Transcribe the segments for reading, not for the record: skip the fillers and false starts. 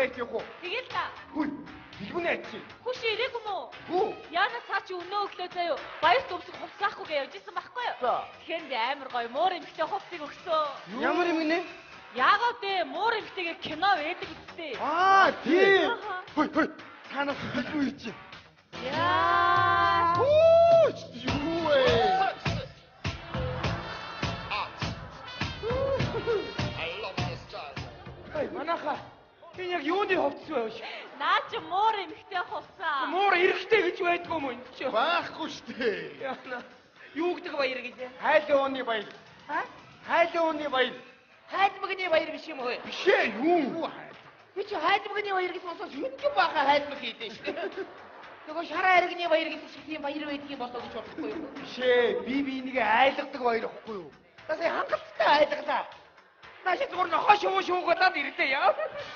байж явах уу? Тэгэл та. Хүй, билгүүнээ ачи. Хүш ирээгүй мүү? Хүү. Яана цаа чи өнөө өглөө заяа. Баяр төвсөг хувцаахгүй гэж явж исэн байхгүй юу? Тэгэхээр амар гоё муур эмхтэй хувцсыг өгсөн. Ямар юм гинэ? Яагаад вэ? Муур эмхтэйгээр кино байдаг үстэй. Тийм. Хүй. Танаас билгүү ичи. Яа. Юу вэ? Манаха. Энэ яг юуны хувцс вэ? Наа чи муур эмхтэй хувцаа. Муур эрэхтэй гэж байдгүй юм энэ чи. Байхгүй штэ. Яна. Юу гэдэг баяр гэлээ? Хайлууны баяр. Хайлууны баяр. Хайлмагны баяр биш юм уу? Биш ээ, юу? Би чи хайлмагны баяр гэж сонсож хүнч баха хайлмаг хийдэж штэ. Нөгөө шараа аригны баяр гэдэг шиг тийм баяр байдгийг болоо гэж бодохгүй юу? Биш ээ, би энийг айлгадаг баяр ихгүй юу? Тасаа хангалттай айлгалаа. Нааши зүгээр нь хошоо гадаад ирлээ яа.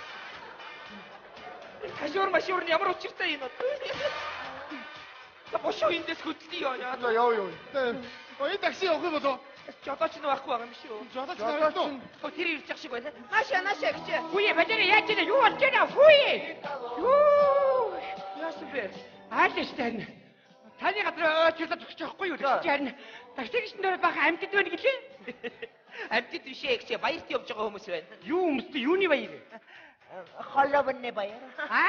Машуур нь ямар учиртай юм бэ? Та бошоо эндээс хөдлөе яа. Яа. Ой, такси явах юм болоо. Жодооч нь байхгүй байгаа юм шүү. Жодооч нь. Тэр ирж явах шиг байна. Наашаа гэж. Хүүе бадэр яаж вэ? Юу болж байна? Хүүе. Юу. Яасан бэ? Ааштай. Таны гадар очиод зогсож байхгүй юу? Тэгж харин таксигчдэн дээр баха амьтд байна гэлээ. Амьтд биш ээ гэж баярт явж байгаа хүмүүс байна. Юу хүмүүстэй юуны баяр? Холовны баяр.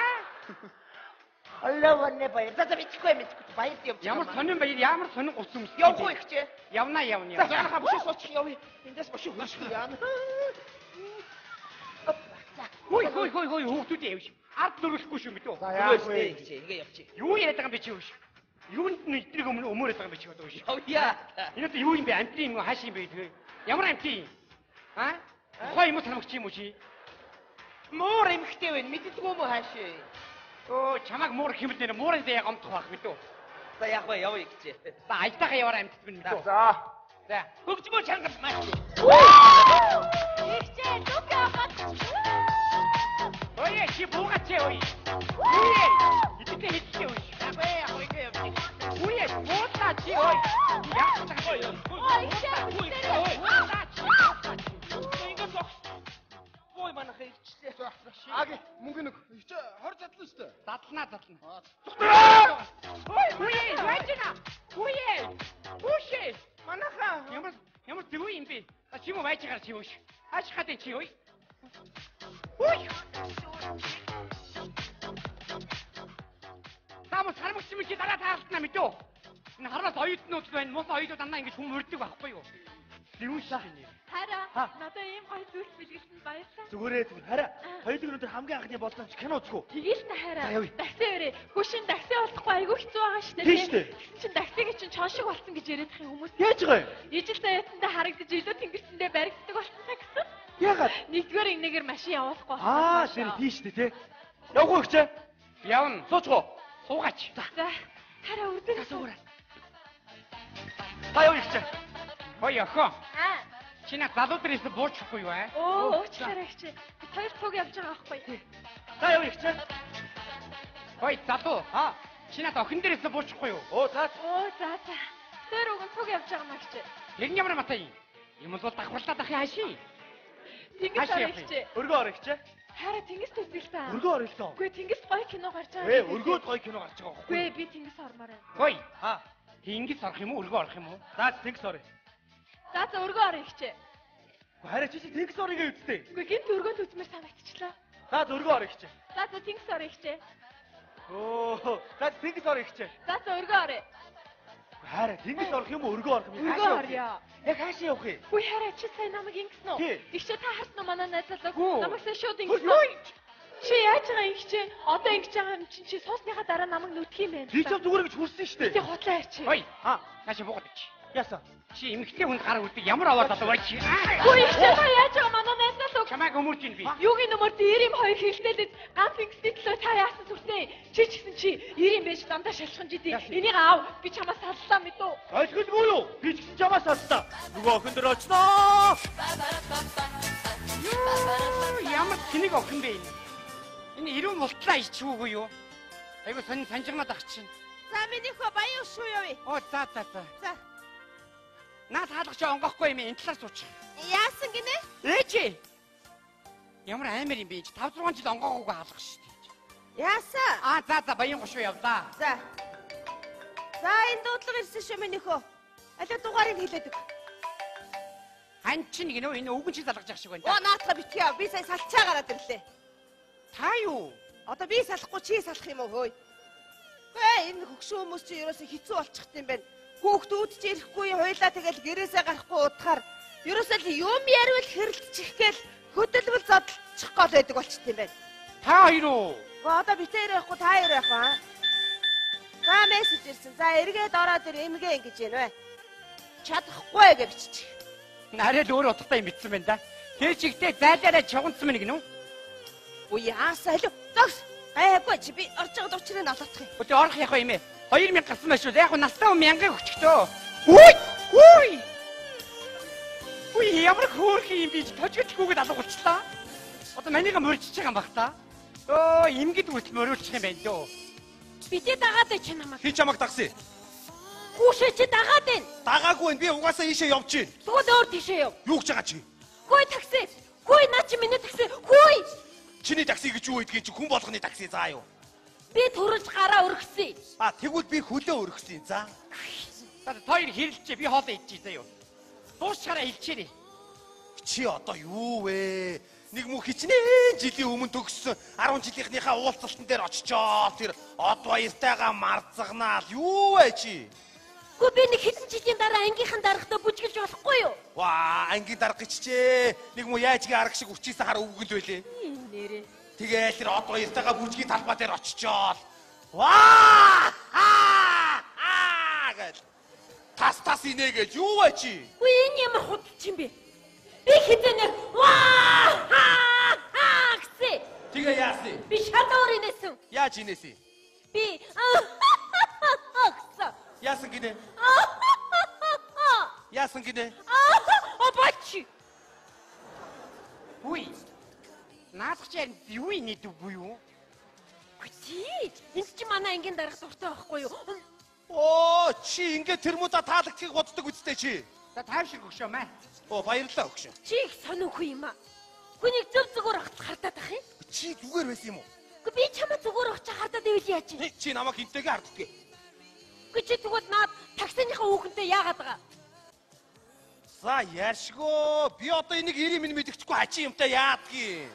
Холовны баяр. За бичгүй баярт явж байгаа. Ямар сонин баяр, ямар сонин ус хүмүүс. Явахгүй гэж. Явна. За хавшаа суучих явъя. Эндээс бошоо хөршгүй яана. Хой хүүхдүүд явж. Ард дөрөхгүй шүү мэдөө. За яах вэ? Ингээ явчих. Юу яриад байгаа юм бэ чи юу? Юунд нь эдрийг өмөрөөд байгаа юм бэ чи одоо шүү. Явъя. Энэ одоо юу юм бэ? Амтны юм уу? Хааш юм бэ тэгээ? Ямар амтны? Хой юм санагч юм уу чи? Муур эмхтэй байна. Мэддэггүй юм уу хаашаа? Оо чамаг муур хэмэл нэр муурын зэ гомдох байх мэдөө. За яах вэ? Явъя гэж. За аятайгаа яваар амтд минь мэдөө. За. Хөгжмөө чангал маш. Ихчээ зүг яахад. Ой чи буугач ой. Үе. Итгэж хэлчихээ ой. Яах вэ явчих. Үе буугаа чи ой. Яах вэ? Ой ихчээ. Ингээ сох. Ой манайх ихчлээ. Аги мөнгө нэг. Чи 20 задлаа шүү дээ. Задлана. Ой үе яачна. Үе. Үшээ. манайхаа ямар тэгвэл юм бэ? Чи юу байж байгаа чи юу? Хаач хатэ чи ой. Ой. Тамаа сармагч юм чи дараа таалтна мэдөө. Энэ хараас оюутнууд байна. Мус оюутнууд амнаа ингэж хүм өрдөг байхгүй юу? Юу шээ? Хараа. Надад ийм гоё зүйлс бэлгэлсэн баярлалаа. Зүгээрээ зүгээр. Хараа. Хоёулын өнөдөр хамгийн анхны болсон чи кино үзэх үү? Тэгээл та хараа. Такси өрөө. Хүшин такси болохгүй айгүй хэцүү байгаа шүү дээ. Тийм шүү дээ. Чин таксигийн чин чон шиг болсон гэж яриад их хүмүүс. Яаж байгаа юм? Ижил заяатандаа харагдаж илүү тэнгэрсэндээ баригддаг болсон такси. Яагаад? Нэгдүгээр инээгээр машин явуулахгүй Тэр тийм шүү дээ, тий. Явах уу гэж? Явна. Суучих уу? Суугач. За. Хараа үрдээ суугаа. Та явъя гэж. Хой охоо. Чи над залуу дээрээс буучихгүй юу аа? Оо, уучлаарай чи. Бид хоёр цуг явж байгаа байхгүй. Та явъя гэж. Хой залуу. Чи над охин дээрээс буучихгүй юу? Оо, за. Тэр уг цуг явж байгаа маа гэж. Тэр ямар матай юм? Юм бол давхарлаад ах яаши. Тэнгис орогч. Өргөө орогч. Хараа тэнгис үзэл та. Өргөө оролцоо. Үгүй тэнгис гоё кино гарч байгаа. Өргөөд гоё кино гарч байгаа байхгүй. Үгүй би тэнгис ормоор байна. Хой. Тэнгис орох юм уу? Өргөө орох юм уу? За тэнгис орё. За өргөө орогч. Хараа чи тэнгис орё үсттэй. Үгүй гинт өргөөд үзмээр санагдчихлаа. За өргөө орогч. За тэнгис орогч. Оо, за тэнгис орогч. За өргөө орё. Хараа тэнгис орох юм уу? Өргөө орох юм? Өргөө орё. Яг хаашаа явах юм? Үгүй хараа чи сайн намайг ингэсэн үү? Тэгшээ та харсан уу манай найзлаа? Намайг сайн шууд ингэсэн. Чи яаж байгаа юм чи? Одоо ингэж байгаа юм чи суусныхаа дараа намайг нүдх юм байна. Би ч зүгээр гэж хүрсэн шүү дээ. Ти хотлоо арчи. Хой. Наашаа буугаад чи. Яасан? Чи эмэгтэй хүнд гар үлдэг ямар аваад одоо бай чи. Үгүй чи яаж байгаа манай найзлаа? Чамайг өмөрч ин би. Юугийн нөмөр 92 хэлтэлээд ганц ингэстэйдлөө та яасан зүртээ. Чи ч гэсэн чи 90 байж дандаа шалхсан жидий. Энийг аав би чамаас саллаа мэдүү. Ойлгохгүй юу? Би ч гэсэн чамаас саллаа. Нөгөө охин дээр очноо. Ямар тэнэг охин бэ энэ? Энэ ирүүн мултлаа ичвүүгүй юу? Айгу санжирнаад ах чинь. За миний хөө баян шүү явъя. Оо за. За. Наад хаалгач онгохгүй юм энэ талаар суучих. Яасан гинэ? Ээжи. Ямар амар юм бэ? 5-6 жил онгоогоо алах шүү дээ. Яасан? За баян гошуу явлаа. За. За энэ дуудлага ирсэн шүү минь нөхөө. Алиа дугаарыг хэлээд өг. Хан чинь гинөө энэ өвгөн чи залгаж явах шиг байна. Оо наатга битгий яа. Би сая салчаа гараад ирлээ. Та юу? Одоо би салахгүй чи салах юм уу хөөе? Гээ энэ хөгшин хүмүүс чи ерөөсө хэцүү болчихт юм байна. Хүүхд үүдч ирэхгүй хуйлаа тэгэл гэрээсээ гарахгүй удахаар ерөөсөө л юм яривал хэрэлдчих гээл хөдөлбөл зодчих гол байдаг болчихт юм байна. Та хоёр уу? Одоо битээр явахгүй та хоёр явах аа. За мессеж ирсэн. За эргээд ороод ир эмгээ ингэж байна вэ? Чадахгүй гэж биччих. Нарай л өөр утгатай юм бичсэн байна да. Тэр чигтээ зайлаараа чуганцсан мэн гинөө. Үе яасаа хэлв. Зогс. Гайгүй чи би орж байгаа учрыг нь олоодох юм. Өтө орох яах вэ юм ээ? 2000 гарсан байх шүү. Яг настай 1000 өгчтөө. Хүй! Үе ямар хөөрхөн юм би тожгож хүүгээд алга болчлаа. Одоо манийга мөрчиж байгаа юм бах та. Өө имгэд үртэл мөрүүлчих юм байна дөө. Битээ дагаад чи намайг. Хий чамаг такси. Хүүшээ чи дагаад байна. Дагаагүй би угаасаа ийшээ явж гин. Тэгвэл өөр тийшээ яв. Юу гэж байгаа чи? Хөөе такси. Хөөе наа чи миний такси. Хөөе. Чиний такси гэж юу гэдгийг чи хүн болгоны такси заа юу? Би төрөж гараа өргөсөн. Тэгвэл би хөлөө өргөсөн за. За хоёр хэрэлчээ би хоолоо идчихье заа юу. Дуусчаараа хэлчихээрэй. Чи одоо юу вэ? Нэг муу хичнээн жилийн өмнө төгссөн 10 жилийнхнийхаа уулзалтан дээр очичоо тэр од баяртайгаа марцагнаал юу вэ чи? Гү би нэг хэдэн жилийн дараа ангийнхан дарахтаа бүжгэлж болохгүй юу? Ваа ангийн дарга гिचчээ. Нэг муу яажгийн арга шиг өччихсэн хараа өвгөл байлээ. Нэрээ. Тэгээ тэр од баяртайгаа бүжгийн талбай дээр очичоо. Ваа! Гэл. Тас инэ гэж юу вэ чи? Үгүй энэ ямар худалч юм бэ? Би хизэнэ ваа! Гэсэн. Тэгээ яасан? Би шалуур инээсэн. Яаж инээсэн? Би Яасан гинэ? Яасан гинэ? Обач. Үе. Наадахчаар юу инээдэггүй юу? Үгүй. Энд чи манай ангийн дарах дуртай байхгүй юу? Оо, чи ингээд тэр муудаа таалагдахыг боддог үстэй чи. За тайвшир өгшөө маа. Оо, баярлалаа өгшөө. Чи их сонихгүй юм аа. Хүнийг зөв зүгээр ахт хардаад ах юм. Чи зүгээр байсан юм уу? Үгүй би чамаа зүгээр ахч хардаад ивэл яаж юм? Чи намайг хинтэйгээ харддгийг. Үгүй чи тэгвэл наад таксиныхаа хүүхэнтэй яагаад байгаа? За яашгөө. Би одоо энийг 90 минь мэдчихгүй хачи юмтай яадгийг.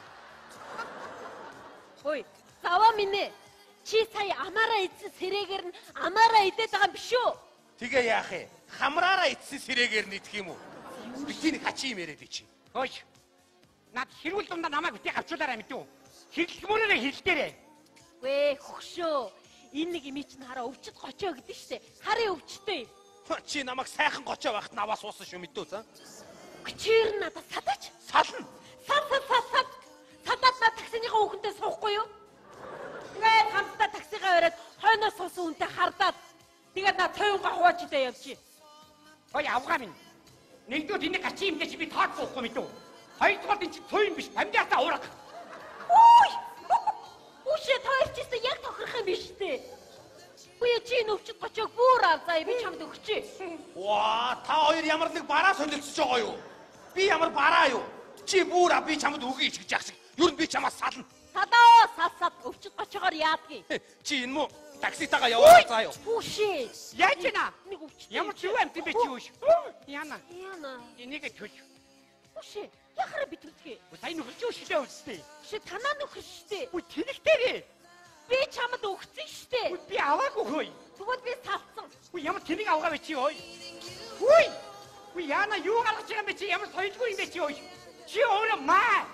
Ой, заваа минь. Чи сая амаараа идсэн сэрээгээр нь амаараа идээд байгаа юм биш үү? Тэгээ яах вэ? Хамраараа ицсэн сэрээгээр нь идэх юм уу? Би тийм хачи юм яриад чи. Хөөе. Наад хэрүүл дундаа намайг битээ авчуулаарай мэдүү. Хэрлэх мөрөөрөө хэлдээрээ. Вэ хөгшөө. Энэ нэг имий чинь хараа өвчт гочоо гэдэг штэ. Харын өвчтэй. Чи намайг сайхан гочоо байхад наваа суусан шүү мэдүү за. Чир надад садаач. Сална. Сад. Садаад на таксиныхаа хүүхэнтэй суухгүй юу? Тэгээд хамтдаа таксигаа өрөөд хойноос суусан үнтэй хардаад тэгээд на цойнгаа хуваачдаа явчих. Хөөе авгаа минь. Нэгдүгээр энийг гачи юмдээ чи би тооцоохгүй мэдүү. Хоёрдугаар энэ чи цойн биш памдиатаа уурах. Ой! Үшээ тойрчсэн яг тохирох юм биш үү? Үе чи нөвчд гочоог бүр авзаа би чамд өгчээ. Ваа, та хоёр ямар нэг бараа сонирхож байгаа юу? Би ямар бараа юу? Чи бүр би чамд өгье гэж яах шиг. Юу н би чамаас сална. Садаа сад өвчд гочоогоор яадгийг. Чи энэ муу такситагаа яваа заа юу? Үшээ. Яаж ийна? Нэг өвчд. Ямар ч юу амт би чи юу ш. Яна. Энийг төлж. Үшээ. Яхара битүүлгээ. Сайн нөхөрч юу шилээ өстэй. Үшээ танаа нөхөр штэ. Үгүй тэнэгтэрээ. Би чамд өгсөн штэ. Үгүй би аваагүй хөөе. Тэгвэл би салсан. Үгүй ямар тэнийг авгаа бэ чи ой. Үгүй. Үгүй яна юу гаргаж байгаа юм бэ чи ямар соёлгүй юм бэ чи ой. Чи өөрөө маа.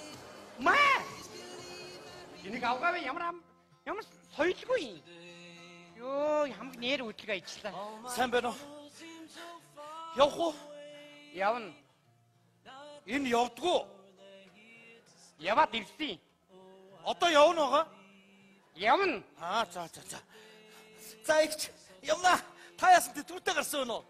Тэнийг авгаа вэ ямар соёлгүй. Йоо ямар нэр үтлгээ ижлаа. Сайн байна уу? Явах уу? Явна. Энэ явдгуу. Яваад ирсэн. Одоо явна байгаа. Явна. За. За ихч явна. Та яасан тэтгэвртэй гарсан уу?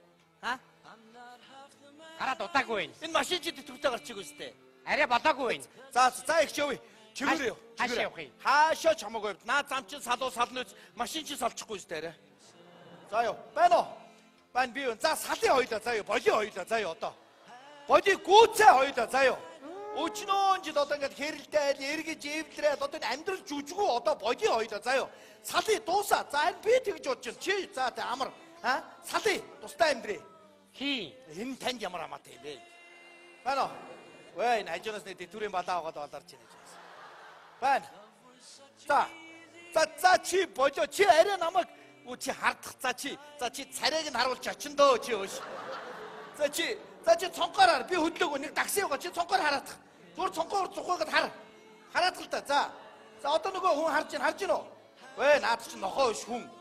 Гараад удаагүй байна. Энэ машин чи тэтгэвртэй гарч ирэв үстэй. Арай болоогүй байна. За ихч явъя. Чигээрээ. Хаашаа явах юм? Хаашаа чамаагүй. Наа зам чи сална үз. Машин чи салчихгүй үстэй арай. За яа. Байна уу? Байна би. За салын хоёлаа заа юу. Болио хоёлаа заа юу одоо. Боди гүцээ хоёлаа заа юу. өчнөө жил одоо ингээд хэрэлдээд эргэж эвлэрээд одоо амьдрал жүжигүү одоо бодё хоёлоо заяо. Салий дуусаа. За энэ би тэгж бодож байна. Чи за тэ амар салий тустай амьдрээ. Хий. Энэ танд ямар амаатай юм бэ? Байна уу? Вэ энэ хажуунаас нэг төрийн балаа аваад олоорч байна. Байна. За чи болоо чи арай намайг чи хардах за чи царайг нь харуулж очин дөө чи өөш. За чи цонхоор би хөдлөөгөө нэг такси байгаа чи цонхоор хараадах. Зүгээр цонхоор зугаагаад хараад л та. За одоо нөгөө хүн харж байна уу? Вэ наад чи нохоо ш хүн.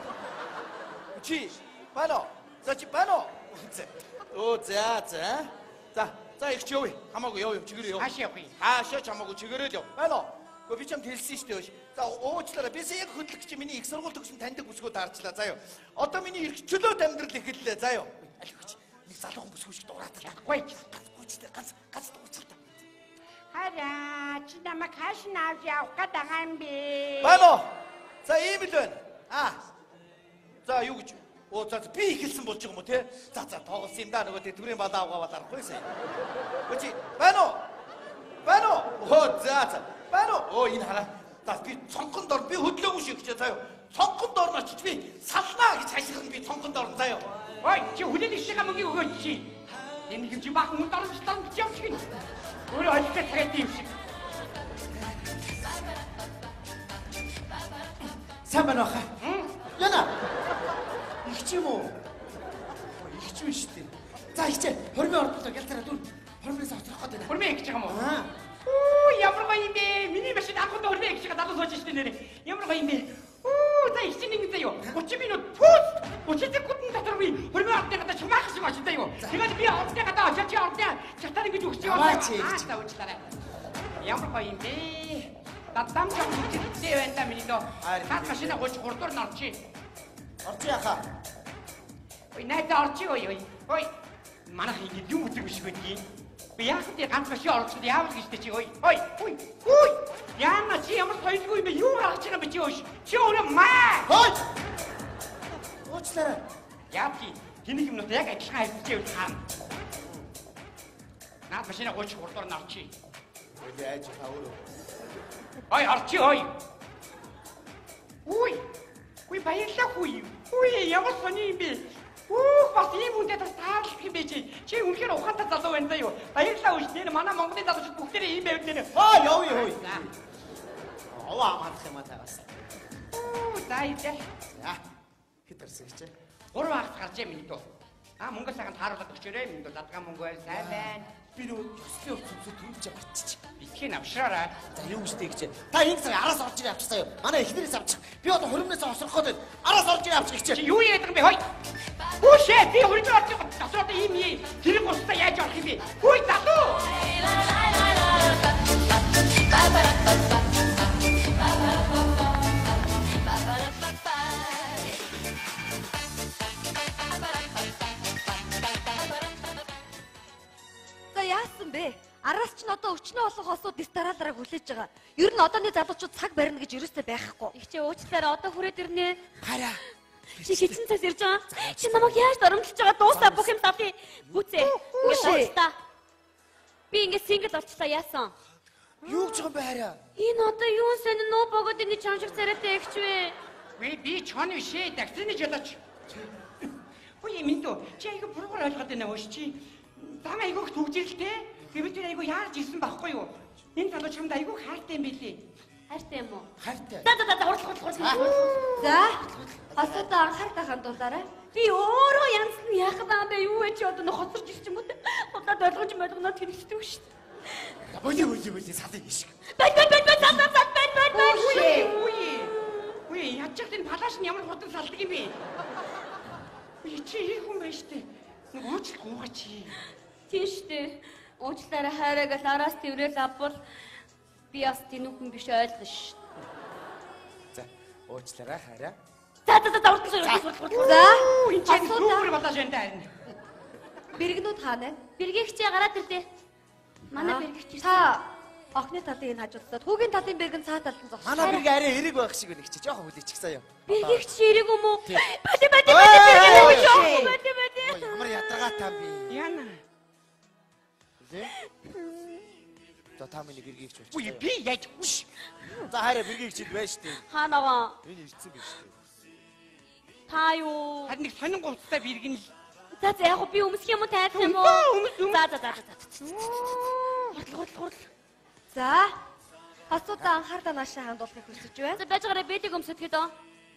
Чи байна уу? За чи байна уу? Оо за их ч явъя. Хамаагүй яв чигээрээ яв. Хаашаа явах юм? Хаашаа ч хамаагүй чигээрээ л яв. Байна уу? Би ч юм хэлсэн шүү дээ. За уучлаарай. Би яг хөдлөх чи миний их сургууль төгсөн таньдаг бүсгүүд харчлаа. Заа юу. Одоо миний эрх чөлөөт амьдрал эхэллээ. Заа юу. Алхич. Нэг залуухан бүсгүй шиг дуурайдаг. Гуй. Ганц дуурайдаг. Хараа, чи намайг хааш нь авч явах гээд байгаа юм бэ? Байна уу? За ийм л байна. За юу гэж? Оо за би ихэлсэн болж байгаа юм уу те? За тоглосон юм да нөгөө төрийн балаа авгаад арахгүй сайн. Өчи байна уу? Оо за. Байна уу? Оо энэ хараа. За би цонхон дор би хөдлөөгүй шиг гэж заяа. Цонхон дор очиж би салнаа гэж хашгирна би цонхон дор заяа. Ой, чи хүлээдэг шиг мөнгө өгөөч чи. Энэ юм чи бах хүн дор гэж явж гин. Өөрөө олигтой цагт юм шиг. Сайн байна уу? Яна. Их ч юм уу? Их ч юм шүү дээ. За ихчээ, хормын ордлоо гэлтараа дүр. Хормоос оцрох гээд байна. Хормын гэж байгаа юм уу? Оо, ямар гоё юм бэ? Миний машин анхнд хормын гэж гадаа сууж штэ нэрээ. Ямар гоё юм бэ? Оо, за их чинь нэг заяо. 30 минут пүүс. 30 секунд дотор би хормын ордлоо гадаа чамаах шиг очиж заяо. Тэгээд би ордлоо гадаа очиж чатаар ингэж өгч яваа. За уучлаарай. Ямар гоё юм бэ? Дадам жоо чичтэй байна та миний доо. Хат машина гоч хурдуур нь орчих. Орч яхаа. Ой, найдаа орчих ой. Ой. Манайх ингэ юм үзэг биш байдгийг. Би яг тэ ганц машин орчиход яавал гэж чи ой. Яна чи ямар соёлгүй юм бэ? Юу гаргаж байгаа бэ чи өөш? Чи өөрөө маа. Хой. Уучлаарай. Яа чи тэнийг юмнууд яг адилхан хэлчихээ хаана. Наад машина гоч хурдуур нь орчих. Ой яаж хавруу. Ой орчих ой. Ой баярлалаа хүү. Ямар сони юм бэ? Бас ийм үнтэй бас таарлах юм бэ чи. Чи үнэхээр ухаантай залуу байна заа юу. Баярлалаа үш. Нэр манай Монголын залуучууд бүгдээрээ ийм байв нэр. Явъя. Аваа амарх юм аа бас. За идэ. Хэд гарсан гэж. 3 хагас гарчээ минь дөө. Мөнгө сайхан тааруулаад өгчөөрэй минь дөө. Задгаа мөнгө байл сайн байна. Би нөгөө ёслын өцөмсөд төрүүлж авчих. Итгэхийн авшраарай. За юу гэжтэй гэж. Та энэ цаг араас орж ирээ авчихсаа юу. Манай эхнэрээс авчих. Би одоо хуримнаас осрох гээд араас орж ирээ авчих гэж. Чи юу яадаг юм бэ? Хой. Үшээ би хурим орж ирээ. Тасраад ийм тэр густай яаж орох юм бэ? Хүй залуу. Яасан бэ? Араас ч н одоо өчнөө олон хосууд дис дараалараа хүлээж байгаа. Ер нь одооны залуучууд цаг барина гэж ерөөсөө байхгүй. Ихчээ уучлаарай одоо хүрээд ирнэ. Хараа. Чи хитэн цаас ирж байгаа. Чи намайг яаж доромжилж байгаа дуусаа бүх юм давтыг. Гүцээ. Гүшээ. Би ингэ сингл болчлаа яасан? Юу гэж байгаа юм бэ хараа? Энэ одоо юу сэн нөө богод энэ чам шиг царайтай ихч вэ? Би чон бишээ таксины жолооч. Ой минь дөө. Чи айгүй буруугаар ойлгоод байна өөш чи. Дам айгүйх түгжирэлтэй. Гэвч айгүй яарч ирсэн байхгүй юу? Энэ залууч юмд айгүй хайртай юм билий. Хайртай юм уу? Хайртай. За хурлах. За. Хасуудаа анхаартай хандуулаарай. Би өөрөө янз нь яах юм бэ? Юу вэ чи одоо нөх хоцорч ирч юм уу? Удаад ойлгож хэрэгсдэг шүү дээ. Боли салын шиг. Бай. Үгүй яачих энэ палаш нь ямар хурдан салдаг юм бэ? Үгүй чи их хүн байж тээ. Нэг уучлах гооч. Тийм шүү дээ. Уучлаарай хайраагаа араас тэрвэл авбал би бас тэнүүхэн биш ойлгоно шүү. За уучлаарай хайраа. За урд. За энэ чинь супер болоо шин тань. Бэргнүүд хаана? Бэргийгчээ гараад ирлээ. Манай бэргийгч та охны талын энэ хажуудад хүүгийн талын бэргэн цаа талд нь зогсоо. Манай бэрэг арай эрэг байх шиг байна чи. Жохон хүлээчихсаа юу. Бэргийгч эрэг юм уу? Бати. Ямар ядаргаатай би. Яна. та миний бэргийг ч Үгүй болчих. би яаж үш. За хараа бэргийг чид байж штэ. Хаанаа? Энэ ирцэн биш штэ. Та юу? Харин нэг сонин говцтай бэргэн л. За яг би өмсөх юм уу тайлах юм уу? За. Хурд. За. Хасуудаа анхаардаа наашаа хандуулахыг хүсэж байна. За байж гараа бэлэг өмсөдгөө дөө.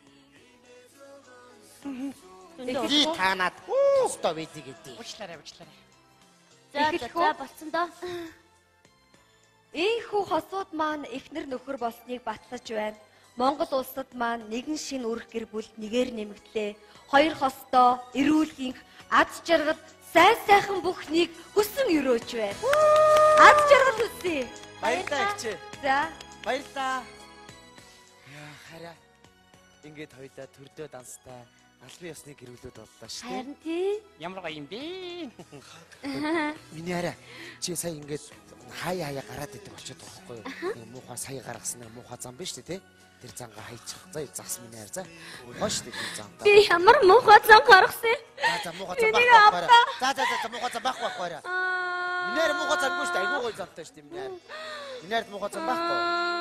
Би танаад өстөө бэдэг гэдэг. Уучлаарай. За болцсон доо. Ийхүү хосууд маань эхнэр нөхөр болсныг батлаж байна. Монгол улсад маань нэгэн шин үрх гэр бүл нэгээр нэмэгдлээ. Хоёр хостоо эрүүлгийнх аз жаргал сайхан бүхнийг хүсэн өрөөж байна. Аз жаргал хүсье. Баярлалаа ихчээ. За. Баярлалаа. Яа хараа. Ингээд хоёлаа төрдөө данстай албан ёсны гэрүүлүүд боллоо шүү дээ. Харин тий. Ямар гоё юм бэ? Миний хараа чи сая ингээд хаяа гараад идэг очиод байгаа байхгүй юу? Нэг муухай сая гаргасан нэг муухай зам биш үү те? Тэр зангаа хайчих. За зас миний хараа за. Хоош тэр зам. Би ямар муухай зам гаргасан. За муухай зам байхгүй. За муухай зам байхгүй. Миний хараа муухай зам биш үү? Айгуу гоё замтай шүү дээ миний хараа. Миний хараа муухай зам байхгүй.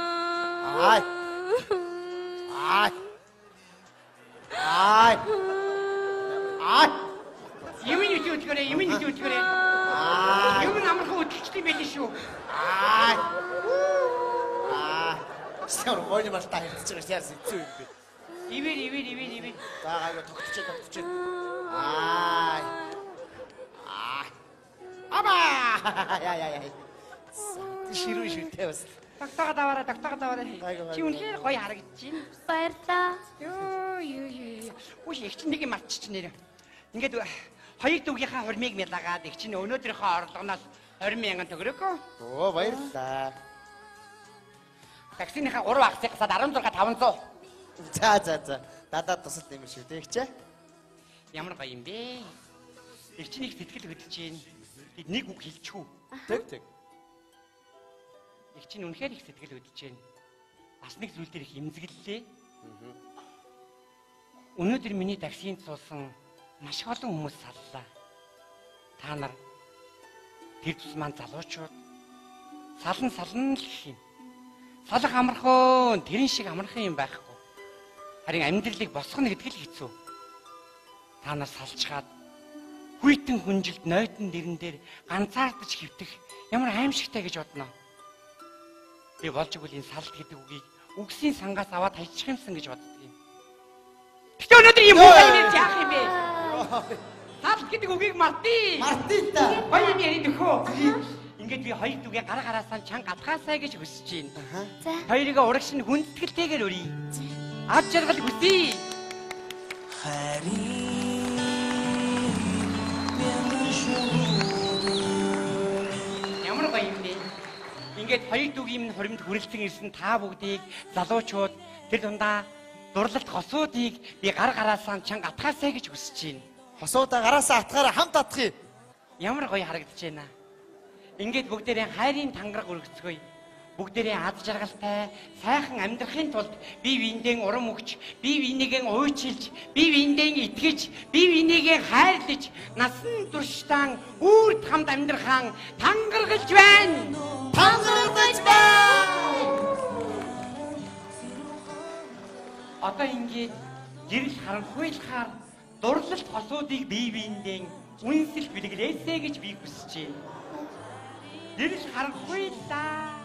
Юмны үтгэрээ. Юм намайг үтгэлчтэй байл шүү. Сэр мойн мартаа хэлж байгаа шээс хэцүү юм бэ. Ивэр. За гайгүй тогтчихээ. Аба! Яа. Ширүү шүтээ бас. Доктор даваарай. Чи үнэхээр гоё харагдаж байна. Баярлаа. Юу. Үгүй их чинь нэг юм марччих нэр. Ингээд хоёр дүүгийнхаа хурмыг мялагаад их чинь өнөөдрийнхөө орлогоноос 20,000 төгрөгөө. Оо баярлалаа. Таксиныхаа 3 акцыг гасаад 16,500. За. Дадаад тусал юм шүү дээ ихчээ. Ямар гоё юм бэ? Их чинь их сэтгэл хөдлөж байна. Бид нэг үг хэлчихв. Тэг. Их чинь үнэхээр их сэтгэл хөдлөж байна. Бас нэг зүйл дээр их имзэглэлээ. Өнөөдөр миний таксинд суусан маш олон хүмүүс саллаа. Та нар тэр тус маань залуучууд сална л гэх юм. Салах амархан тэрэн шиг амархан юм байхгүй. Харин амьдралыг босгоно гэдэг л хэцүү. Та нар салчгаад хүйтэн хүнжилт нойтон дэрэн дээр ганцаардаж хөвтөх ямар аимшигтай гэж бодноо. Би болж игэл энэ салт гэдэг үгийг үгсийн сангаас аваад хайчих юмсан гэж боддог юм. Гэтэ өнөөдөр юм уу юм яах юм бэ? Салт гэдэг үгийг мартъя. Мартъя та. Гоё юм ярих нөхөө. Ингээд би хоёр дүгээ гараасаа чанга гадгаасаа гэж хүсэж байна. За. Хоёрыг урагш нь хүндэтгэлтэйгээр өрье. Аз жаргал хүсье. Ямар гоё юм бэ? Ингээд хоёр дүгийн хоримд хүрэлцэн ирсэн та бүгдийг залуучууд тэр дундаа дурлалт хосуудыг би гараасаа чанга атгаасаа гэж хүсэж байна. Хосуудаа гараасаа атгаараа хамт атгая. Ямар гоё харагдаж байна. Ингээд бүгдээрээ хайрын тангараг өргөцгöy. Бүгдээрээ аз жаргалтай сайхан амьдрахын тулд бие биендээ урам өгч, бие биенийгээ уйчилж, бие биендээ итгэж, бие биенийгээ хайрлаж, насан туршдаа үрд хамт амьдрахаан тангаргалж байна. Одоо ингээд гэрэл харанхуйлахаар дурлалт хосуудыг бие биендээ үнсэл бэлгэлээсэй гэж би хүсэж байна. Гэрэл харанхуйлаа.